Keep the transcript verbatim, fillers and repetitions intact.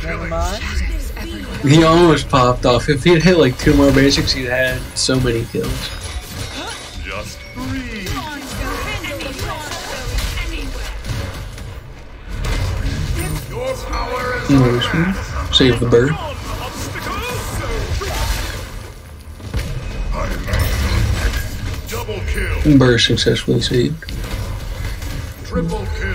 Never mind. He almost popped off. If he'd hit like two more basics, he'd had so many kills. Just breathe. Your power is Mm-hmm. Save the bird. Double kill. Bird successfully saved. Triple kill.